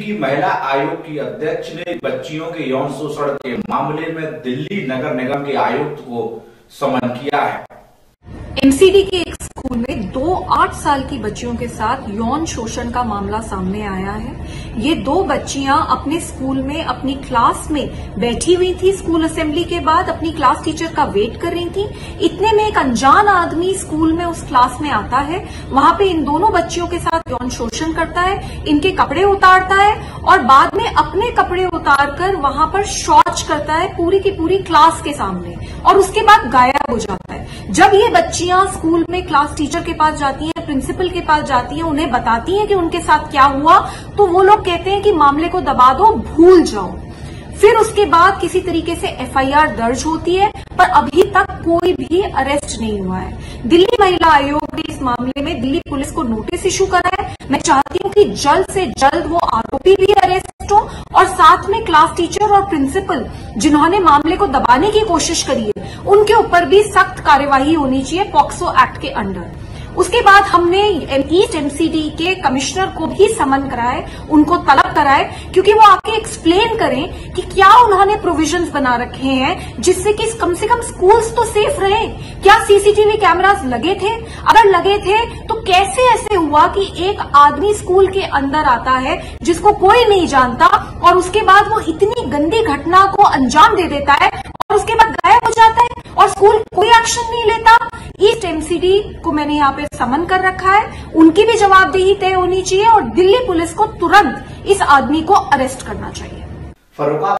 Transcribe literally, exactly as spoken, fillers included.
की महिला आयोग की अध्यक्ष ने बच्चियों के यौन शोषण के मामले में दिल्ली नगर निगम के आयुक्त को समन किया है। एमसीडी के एक स्कूल में दो आठ साल की बच्चियों के साथ यौन शोषण का मामला सामने आया है। ये दो बच्चियां अपने स्कूल में अपनी क्लास में बैठी हुई थी। स्कूल असेंबली के बाद अपनी क्लास टीचर का वेट कर रही थी। इतने में एक अनजान आदमी स्कूल में उस क्लास में आता है। वहां पे इन दोनों बच्चियों के साथ यौन शोषण करता है, इनके कपड़े उतारता है और बाद में अपने कपड़े उतारकर वहां पर शौच करता है पूरी की पूरी क्लास के सामने और उसके बाद गायब हो जाता है। जब ये बच्चियां स्कूल में क्लास टीचर के पास जाती हैं, प्रिंसिपल के पास जाती हैं, उन्हें बताती हैं कि उनके साथ क्या हुआ, तो वो लोग कहते हैं कि मामले को दबा दो, भूल जाओ। फिर उसके बाद किसी तरीके से एफआईआर दर्ज होती है, पर अभी तक कोई भी अरेस्ट नहीं हुआ है। दिल्ली महिला आयोग ने इस मामले में दिल्ली पुलिस को नोटिस इशू करा है। मैं चाहती हूं कि जल्द से जल्द वो आरोपी भी अरेस्ट हो और साथ में क्लास टीचर और प्रिंसिपल जिन्होंने मामले को दबाने की कोशिश करी है, उनके ऊपर भी सख्त कार्यवाही होनी चाहिए पॉक्सो एक्ट के अंडर। उसके बाद हमने ईस्ट एमसीडी के कमिश्नर को भी समन कराए, उनको तलब कराए, क्योंकि वो आके एक्सप्लेन करें कि क्या उन्होंने प्रोविजंस बना रखे हैं जिससे कि कम से कम स्कूल्स तो सेफ रहे। क्या सीसीटीवी कैमरास लगे थे? अगर लगे थे तो कैसे ऐसे हुआ कि एक आदमी स्कूल के अंदर आता है जिसको कोई नहीं जानता और उसके बाद वो इतनी गंदी घटना को अंजाम दे देता है और उसके बाद गायब हो जाता है और स्कूल कोई एक्शन नहीं लेता। ईस्ट एमसीडी को मैंने यहाँ पे समन कर रखा है, उनकी भी जवाबदेही तय होनी चाहिए और दिल्ली पुलिस को तुरंत इस आदमी को अरेस्ट करना चाहिए। फर्रुखा